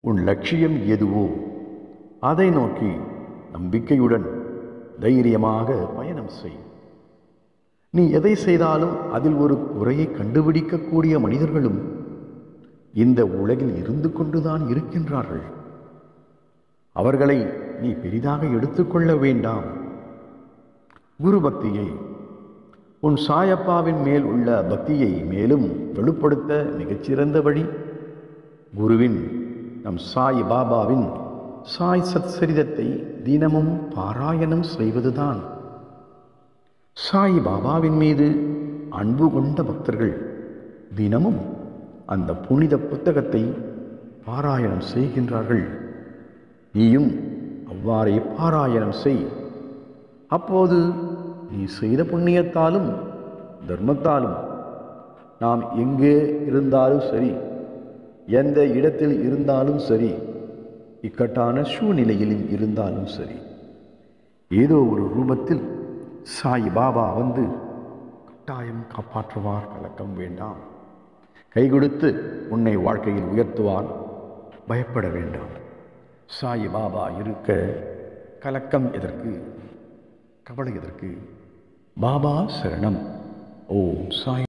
உன் லட்சியம் எதுவோ அதை நோக்கி நம்பிக்கையுடன் தைரியமாக பயணம் செய். நீ எதை செய்தாலும் அதில் ஒரு குறையை கண்டுபிடிக்கக்கூடிய மனிதர்களும் இந்த உலகில் இருந்து கொண்டுதான் இருக்கின்றார்கள். அவர்களை நீ பெரிதாக எடுத்துக்கொள்ள வேண்டாம். குரு பக்தியை, உன் சாயப்பாவின் மேல் உள்ள பக்தியை மேலும் வெளிப்படுத்த மிகச்சிறந்த வழி குருவின், நம் சாய் பாபாவின் சாய் சத்சரிதத்தை தினமும் பாராயணம் செய்வதுதான். சாய் பாபாவின் மீது அன்பு கொண்ட பக்தர்கள் தினமும் அந்த புனித புத்தகத்தை பாராயணம் செய்கின்றார்கள். நீயும் அவ்வாறே பாராயணம் செய். அப்போது நீ செய்த புண்ணியத்தாலும் தர்மத்தாலும் நாம் எங்கே இருந்தாலும் சரி, எந்த இடத்தில் இருந்தாலும் சரி, இக்கட்டான சூழ்நிலையிலும் இருந்தாலும் சரி, ஏதோ ஒரு ரூபத்தில் சாய் பாபா வந்து கட்டாயம் காப்பாற்றுவார். கலக்கம் வேண்டாம். கை கொடுத்து உன்னை வாழ்க்கையில் உயர்த்துவார். பயப்பட வேண்டாம். சாய் பாபா இருக்க கலக்கம் எதற்கு, கவலை எதற்கு? பாபா சரணம். ஓம் சாய்.